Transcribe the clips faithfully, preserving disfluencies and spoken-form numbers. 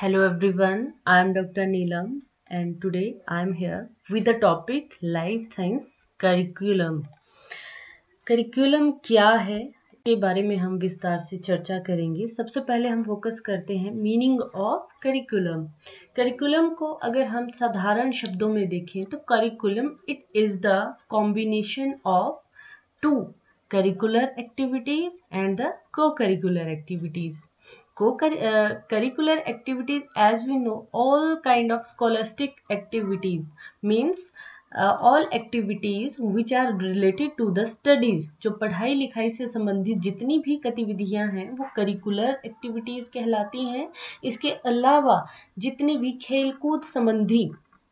Hello everyone, I am Doctor Neelam and today I am here with the topic Life Science Curriculum. Curriculum क्या है के बारे में हम विस्तार से चर्चा करेंगे। सबसे पहले हम फोकस करते हैं मीनिंग ऑफ करिकुलम। करिकुलम को अगर हम साधारण शब्दों में देखें तो curriculum it is the combination of two curricular activities and the co curricular activities. Co-curricular uh, activities, as we know, all kind of scholastic activities means uh, all activities which are related to the studies. जो पढ़ाई लिखाई से संबंधित जितनी भी गतिविधियां हैं वो करिकुलर एक्टिविटीज कहलाती हैं. इसके अलावा जितनी भी खेल कूद संबंधी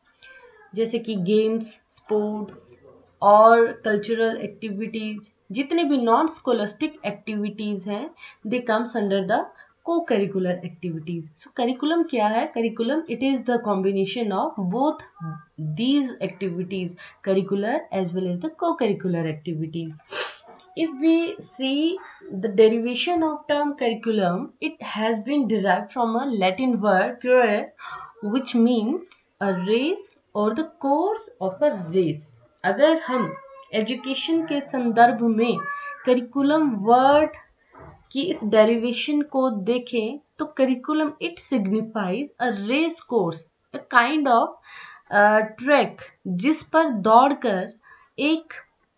जैसे कि गेम्स, स्पोर्ट्स और कल्चरल एक्टिविटीज, जितने भी नॉन स्कोलास्टिक एक्टिविटीज हैं, they comes under the co-curricular activities. So curriculum क्या है? Curriculum it is the combination of both these activities, curricular as well as the co-curricular activities. If we see the derivation of term curriculum, it has been derived from a Latin word currere, which means a race or the course of a race. अगर हम education के संदर्भ में curriculum word कि इस derivation को देखें तो curriculum it signifies a race course, a kind of track जिस पर दौड़कर एक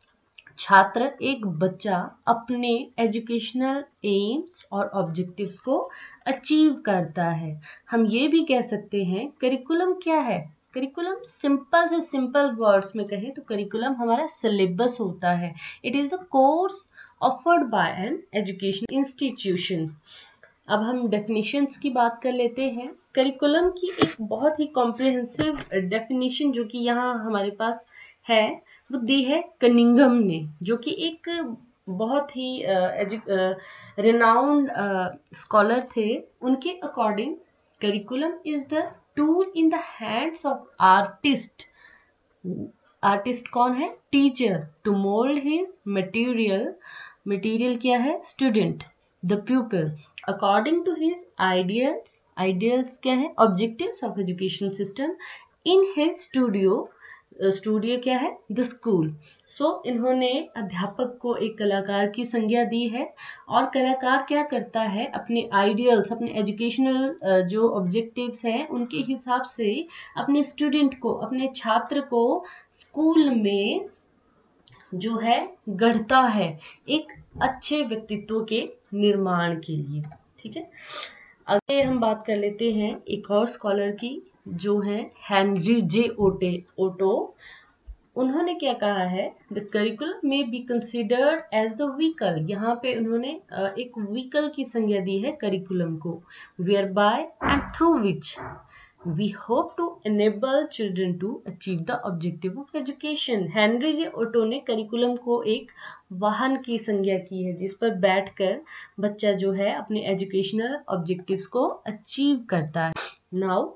छात्र, एक बच्चा अपने एजुकेशनल एम्स और ऑब्जेक्टिव्स को अचीव करता है. हम ये भी कह सकते हैं करिकुलम क्या है? करिकुलम सिंपल से सिंपल वर्ड्स में कहें तो करिकुलम हमारा सिलेबस होता है. It is the course offered by an education institution. अब हम डेफिनेशंस की बात कर लेते हैं. करिकुलम की एक बहुत ही कॉम्प्रिहेंसिव डेफिनेशन जो कि यहाँ हमारे पास है वो दी है कनिंघम ने, जो कि एक बहुत ही रिनाउंड स्कॉलर थे. उनके according curriculum is the tool in the hands of artist. Artist कौन है? Teacher. To mould his material. Material क्या है? Student. The pupil according to his ideals. Ideals क्या है? Objectives of education system. In his studio. Studio क्या है? The school. सो इन्होंने अध्यापक को एक कलाकार की संज्ञा दी है. और कलाकार क्या करता है? अपने आइडियल्स, अपने एजुकेशनल जो ऑब्जेक्टिव्स हैं उनके हिसाब से अपने स्टूडेंट को, अपने छात्र को स्कूल में जो है गढ़ता है एक अच्छे व्यक्तित्व के निर्माण के लिए. ठीक है, आगे हम बात कर लेते हैं एक और स्कॉलर की जो है हेनरी जे ओटे ओटो. उन्होंने क्या कहा है? The curriculum may be considered as the vehicle. यहाँ पे उन्होंने एक व्हीकल की संज्ञा दी है करिकुलम को. Whereby and through which we hope to enable children to achieve the objective of education. Henry J Otto ने करिकुलम को एक वाहन की संज्ञा की है जिस पर बैठकर बच्चा जो है अपने एजुकेशनल ऑब्जेक्टिव्स को अचीव करता है. Now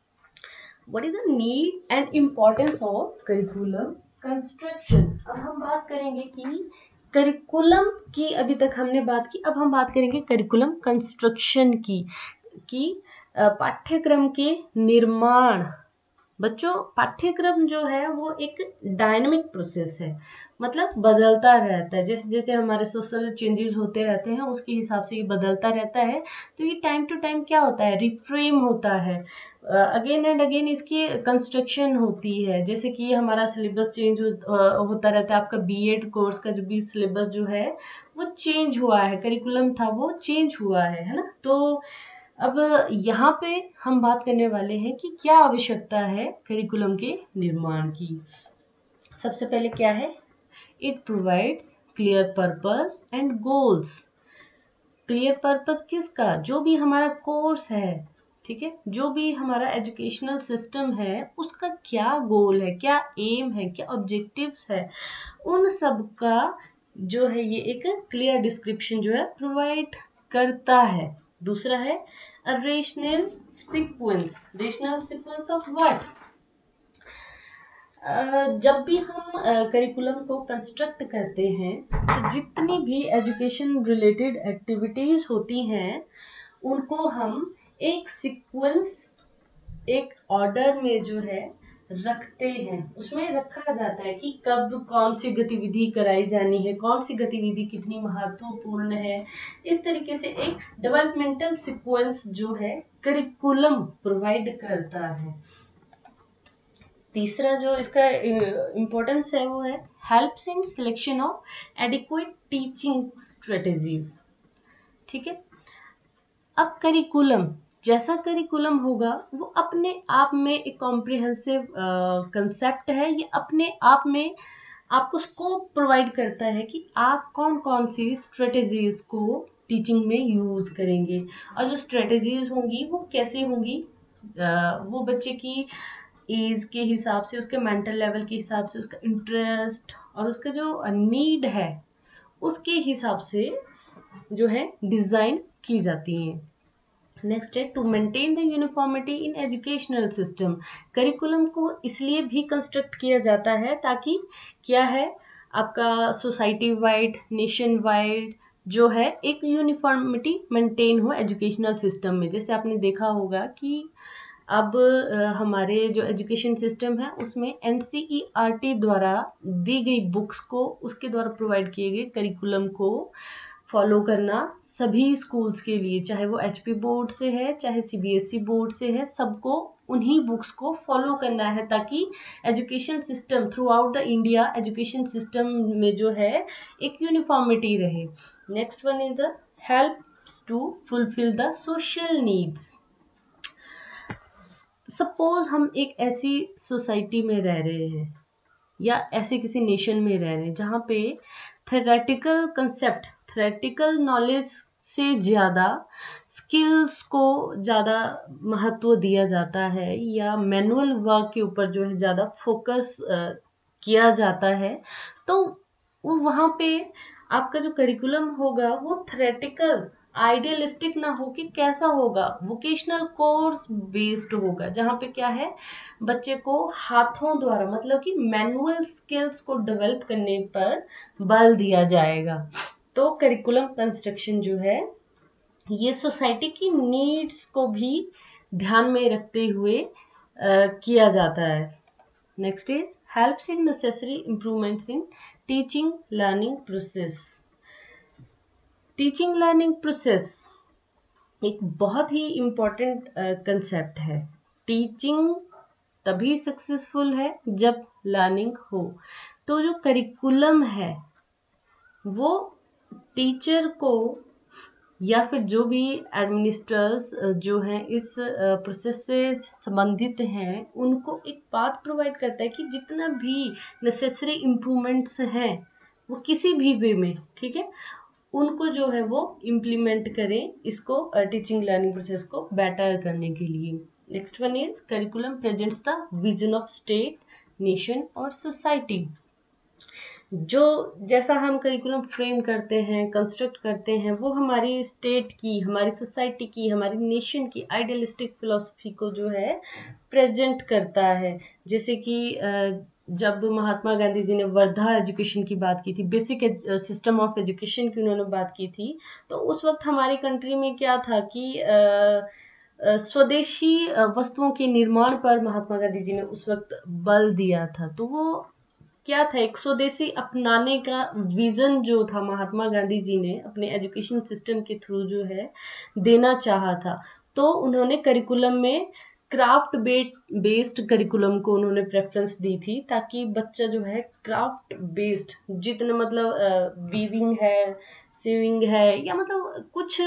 What is the need and importance of curriculum construction? अब हम बात करेंगे कि करिकुलम की, अभी तक हमने बात की, अब हम बात करेंगे करिकुलम कंस्ट्रक्शन की कि पाठ्यक्रम के निर्माण. बच्चों, पाठ्यक्रम जो है वो एक डायनामिक प्रोसेस है, मतलब बदलता रहता है. जैसे जैसे हमारे सोशल चेंजेस होते रहते हैं उसके हिसाब से ये बदलता रहता है. तो ये टाइम टू टाइम क्या होता है? रिफ्रेम होता है. अगेन एंड अगेन इसकी कंस्ट्रक्शन होती है. जैसे कि हमारा सिलेबस चेंज हो, होता रहता है. आपका बीएड कोर्स का जो भी सिलेबस जो है वो चेंज हुआ है, करिकुलम था वो चेंज हुआ है, है ना. तो अब यहाँ पे हम बात करने वाले हैं कि क्या आवश्यकता है करिकुलम के निर्माण की. सबसे पहले क्या है? It provides clear purpose and goals. Clear purpose किसका? जो भी हमारा कोर्स है, ठीक है, जो भी हमारा एजुकेशनल सिस्टम है उसका क्या गोल है, क्या एम है, क्या ऑब्जेक्टिव्स है, उन सब का जो है ये एक क्लियर डिस्क्रिप्शन जो है प्रोवाइड करता है. दूसरा है a rational sequence. Rational sequence of what? जब भी हम करिकुलम को कंस्ट्रक्ट करते हैं तो जितनी भी एजुकेशन रिलेटेड एक्टिविटीज होती हैं उनको हम एक सीक्वेंस, एक ऑर्डर में जो है रखते हैं, उसमें रखा जाता है कि कब कौन सी गतिविधि कराई जानी है, कौन सी गतिविधि कितनी महत्वपूर्ण है। इस तरीके से एक डेवलपमेंटल सीक्वेंस जो है करिकुलम प्रोवाइड करता है। तीसरा जो इसका इम्पोर्टेंस है वो है helps in selection of adequate teaching strategies. ठीक है, अब करिकुलम, जैसा करिकुलम होगा वो अपने आप में एक कॉम्प्रिहेंसिव कंसेप्ट है, ये अपने आप में आपको स्कोप प्रोवाइड करता है कि आप कौन कौन सी स्ट्रेटेजीज को टीचिंग में यूज करेंगे, और जो स्ट्रेटेजीज होंगी वो कैसी होंगी, uh, वो बच्चे की एज के हिसाब से, उसके मेंटल लेवल के हिसाब से, उसका इंटरेस्ट और उसका जो नीड है उसके हिसाब से जो है डिजाइन की जाती हैं। नेक्स्ट है to maintain the uniformity in educational system. Curriculum को इसलिए भी कंस्ट्रक्ट किया जाता है ताकि क्या है, आपका सोसाइटी वाइड, नेशन वाइड जो है एक यूनिफॉर्मिटी मेंटेन हो एजुकेशनल सिस्टम में। जैसे आपने देखा होगा कि अब हमारे जो एजुकेशन सिस्टम है उसमें एनसीईआरटी द्वारा दी गई बुक्स को, उसके द्वारा प्रोवाइड किए गए करिकुलम को फॉलो करना सभी स्कूल्स के लिए, चाहे वो एचपी बोर्ड से है चाहे सीबीएसई बोर्ड से है, सबको उन्हीं बुक्स को फॉलो करना है ताकि education system throughout the India, education system में जो है एक यूनिफॉर्मिटी रहे। Next one is the helps to fulfil the social needs. Suppose हम एक ऐसी सोसाइटी में रह रहे हैं या ऐसे किसी नेशन में रह रहे हैं जहाँ पे थ्योरेटिकल कंसेप्ट, थ्योरेटिकल नॉलेज से ज़्यादा स्किल्स को ज़्यादा महत्व दिया जाता है या मैनुअल वर्क के ऊपर जो है ज़्यादा फोकस किया जाता है, तो वो वहाँ पे आपका जो करिकुलम होगा वो थ्योरेटिकल आइडियलिस्टिक ना हो कि कैसा होगा, वोकेशनल कोर्स बेस्ड होगा, जहाँ पे क्या है बच्चे को हाथों द्वारा मतलब कि मैनुअल स्किल्स को डेवलप करने पर बल दिया जाएगा। तो करिकुलम कंस्ट्रक्शन जो है ये सोसाइटी की नीड्स को भी ध्यान में रखते हुए आ, किया जाता है। Next is helps in necessary improvements in teaching learning process. Teaching learning process एक बहुत ही इम्पोर्टेंट कंसेप्ट है। टीचिंग तभी सक्सेसफुल है जब लर्निंग हो। तो जो करिकुलम है वो टीचर को या फिर जो भी एडमिनिस्ट्रेटर्स जो हैं इस प्रोसेस से संबंधित हैं उनको एक पाथ प्रोवाइड करता है कि जितना भी नेसेसरी इम्प्रूवमेंट्स हैं वो किसी भी वे में, ठीक है, उनको जो है वो इम्प्लीमेंट करें इसको टीचिंग लर्निंग प्रोसेस को बेटर करने के लिए। Next one is curriculum presents the vision of state, nation और सोसाइटी। जो जैसा हम करिकुलम फ्रेम करते हैं, कंस्ट्रक्ट करते हैं, वो हमारी स्टेट की, हमारी सोसाइटी की, हमारी नेशन की आइडियलिस्टिक फिलॉसफी को जो है प्रेजेंट करता है। जैसे कि जब महात्मा गांधी जी ने वर्धा एजुकेशन की बात की थी, बेसिक सिस्टम ऑफ एजुकेशन की उन्होंने बात की थी, तो उस वक्त हमारी कंट्री में क्या था कि स्वदेशी वस्तुओं के निर्माण पर महात्मा गांधी जी ने उस वक्त बल दिया था। तो वो क्या था, एक स्वदेशी अपनाने का विजन जो था महात्मा गांधी जी ने अपने एजुकेशन सिस्टम के थ्रू जो है देना चाहा था। तो उन्होंने करिकुलम में क्राफ्ट बेस्ड करिकुलम को उन्होंने प्रेफरेंस दी थी ताकि बच्चा जो है क्राफ्ट बेस्ड, जितने मतलब वीविंग है, सीविंग है या मतलब कुछ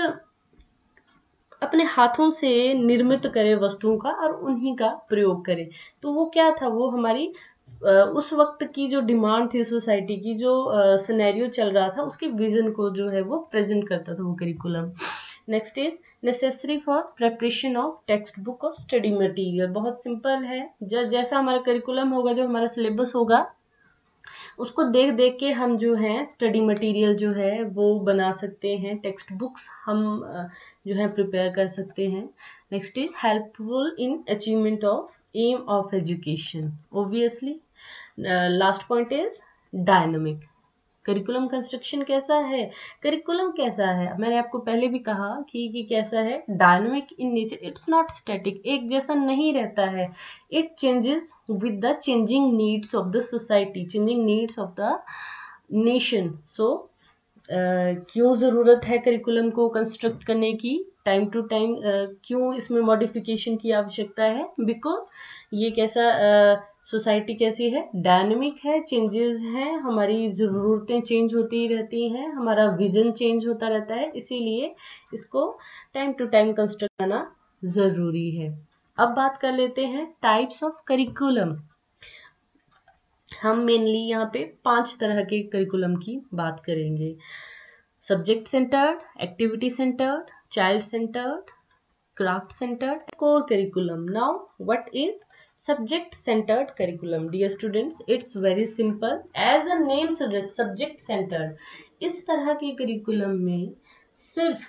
अपने हाथों से निर्मित करे वस्तुओं का और उन्हीं का प्रयोग करे। तो वो क्या था, वो हमारी उस वक्त की जो डिमांड थी सोसाइटी की, जो सिनेरियो चल रहा था, उसके विजन को जो है वो प्रेजेंट करता था वो curriculum. Next is necessary for preparation of text book और स्टडी मटेरियल। बहुत सिंपल है, जैसा हमारा करिकुलम होगा, जो हमारा सिलेबस होगा, उसको देख देख के हम जो है स्टडी मटेरियल जो है वो बना सकते हैं, टेक्स्ट बुक्स हम जो है प्रिपेयर कर सकते हैं। Next is helpful in achievement of aim of education. Obviously last point is dynamic. Curriculum construction कैसा है? करिकुलम कैसा है? मैंने आपको पहले भी कहा कि कि कैसा है, dynamic in nature, it's not static, एक जैसा नहीं रहता है, it changes with the changing needs of the society, changing needs of the nation. So क्यों ज़रूरत है करिकुलम को कंस्ट्रक्ट करने की, टाइम टू टाइम क्यों इसमें मॉडिफिकेशन की आवश्यकता है? बिकॉज ये कैसा सोसाइटी uh, कैसी है, डायनेमिक है, चेंजेस हैं, हमारी ज़रूरतें चेंज होती रहती हैं, हमारा विजन चेंज होता रहता है, इसीलिए इसको टाइम टू टाइम कंस्ट्रक्ट करना ज़रूरी है। अब बात कर लेते हैं टाइप्स ऑफ करिकुलम। हम मेनली यहाँ पे पांच तरह के करिकुलम की बात करेंगे। Subject centred, activity centred, child centred, craft centred, core curriculum. Now what is subject centred curriculum? Dear students, it's very simple, as a name suggest, subject centred. इस तरह के करिकुलम में सिर्फ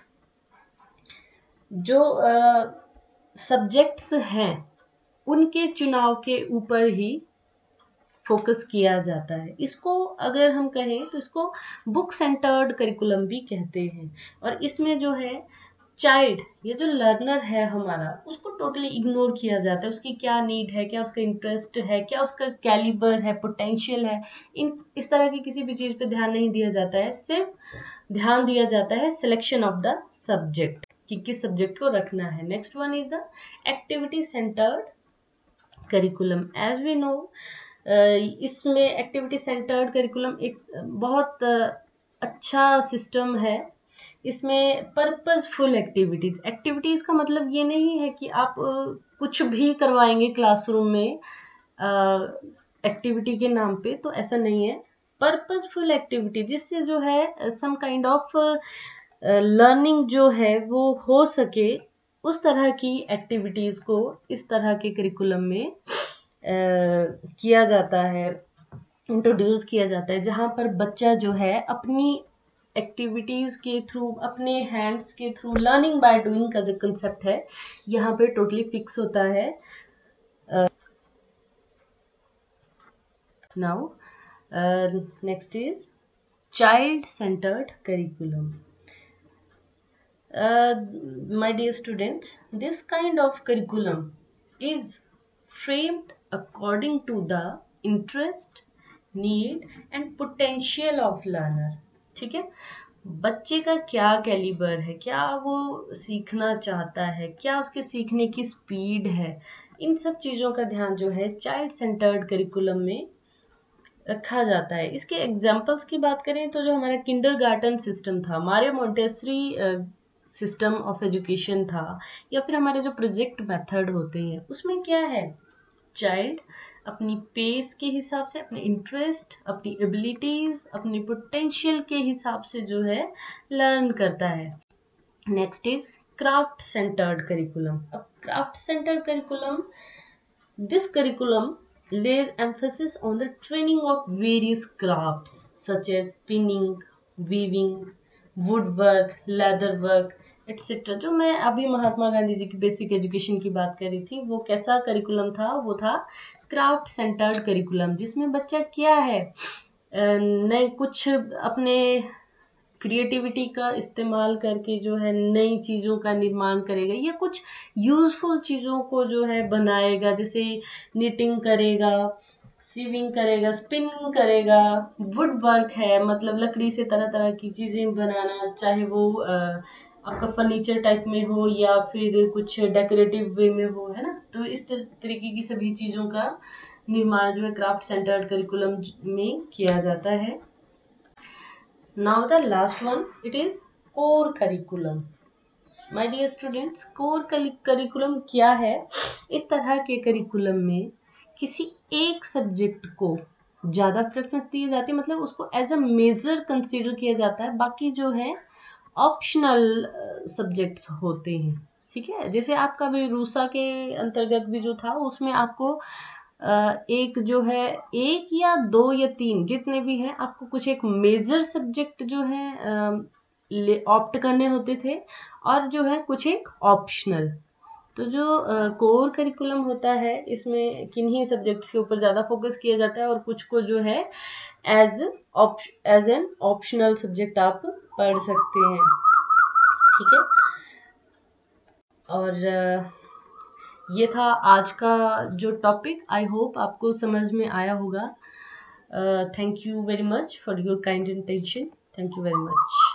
जो सब्जेक्ट्स uh, हैं उनके चुनाव के ऊपर ही फोकस किया जाता है। इसको अगर हम कहें तो इसको बुक सेंटर्ड करिकुलम भी कहते हैं। और इसमें जो है चाइल्ड, ये जो लर्नर है हमारा, उसको टोटली इग्नोर किया जाता है, उसकी क्या नीड है, क्या उसका इंटरेस्ट है, क्या उसका कैलिबर है, पोटेंशियल है, इन इस तरह की किसी भी चीज़ पे ध्यान नहीं दिया जाता है। सिर्फ ध्यान दिया जाता है सिलेक्शन ऑफ द सब्जेक्ट, कि किस सब्जेक्ट को रखना है। Next one is the activity centred curriculum. As we know, इसमें एक्टिविटी सेंटर्ड करिकुलम एक बहुत अच्छा सिस्टम है। इसमें पर्पसफुल एक्टिविटीज, एक्टिविटीज का मतलब ये नहीं है कि आप कुछ भी करवाएंगे क्लासरूम में एक्टिविटी के नाम पे, तो ऐसा नहीं है। पर्पसफुल एक्टिविटी जिससे जो है सम काइंड ऑफ लर्निंग जो है वो हो सके, उस तरह की एक्टिविटीज को इस तरह के करिकुलम में Uh, किया जाता है, इंट्रोड्यूस किया जाता है, जहाँ पर बच्चा जो है अपनी एक्टिविटीज़ के थ्रू, अपने हैंड्स के थ्रू, लर्निंग बाय डूइंग का जो कंसेप्ट है यहाँ पे टोटली फिक्स होता है। Now next is child centred curriculum. My dear students, this kind of curriculum is framed according to the interest, need and potential of learner। ठीक है, बच्चे का क्या कैलिबर है, क्या वो सीखना चाहता है, क्या उसके सीखने की स्पीड है, इन सब चीज़ों का ध्यान जो है चाइल्ड सेंटर्ड करिकुलम में रखा जाता है। इसके एग्जाम्पल्स की बात करें तो जो हमारा किंडरगार्टन सिस्टम था, Maria Montessori system of education था, या फिर हमारे जो प्रोजेक्ट मेथड होते हैं, उसमें क्या है, चाइल्ड अपनी पेस के हिसाब से, अपने इंटरेस्ट, अपनी एबिलिटीज, अपनी पोटेंशियल के हिसाब से जो है लर्न करता है। Next is craft centred curriculum. अब craft centred curriculum, this curriculum lays emphasis on the training of various crafts such as spinning, weaving, woodwork, leather work, etcetera. जो मैं अभी महात्मा गांधी जी की बेसिक एजुकेशन की बात कर रही थी, वो कैसा करिकुलम था, वो था क्राफ्ट सेंटर्ड करिकुलम, जिसमें बच्चा क्या है, नए कुछ अपने क्रिएटिविटी का इस्तेमाल करके जो है नई चीज़ों का निर्माण करेगा, या कुछ यूजफुल चीज़ों को जो है बनाएगा, जैसे निटिंग करेगा, सीविंग करेगा, स्पिनिंग करेगा, वुड वर्क है, मतलब लकड़ी से तरह तरह की चीज़ें बनाना, चाहे वो आ, आपका फर्नीचर टाइप में हो या फिर कुछ डेकोरेटिव वे में हो, है ना। तो इस तरीके की सभी चीज़ों का निर्माण जो है क्राफ्ट सेंटर्ड करिकुलम में किया जाता है। Now the last one, it is core curriculum. My dear students, core curriculum क्या है? इस तरह के करिकुलम में किसी एक सब्जेक्ट को ज़्यादा प्रेफरेंस दी जाती है, मतलब उसको एज अ मेजर कंसीडर किया जाता है, बाकी जो है ऑप्शनल सब्जेक्ट्स होते हैं। ठीक है, जैसे आपका भी रूसा के अंतर्गत भी जो था, उसमें आपको एक जो है एक या दो या तीन जितने भी हैं, आपको कुछ एक मेजर सब्जेक्ट जो है ऑप्ट करने होते थे, और जो है कुछ एक ऑप्शनल। तो जो कोर uh, करिकुलम होता है इसमें किन्हीं सब्जेक्ट्स के ऊपर ज़्यादा फोकस किया जाता है और कुछ को जो है as as an optional subject आप पढ़ सकते हैं, ठीक है। और uh, ये था आज का जो टॉपिक। आई होप आपको समझ में आया होगा। Thank you very much for your kind attention. Thank you very much.